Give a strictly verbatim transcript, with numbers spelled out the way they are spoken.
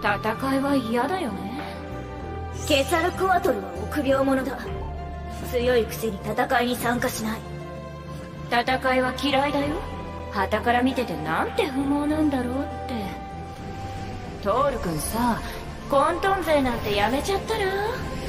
戦いは嫌だよね。 ケサルコアトルは臆病者だ。強いくせに戦いに参加しない。 戦いは嫌いだよ。傍から見ててなんて不毛なんだろうって。トール君さ、混沌勢なんてやめちゃったら？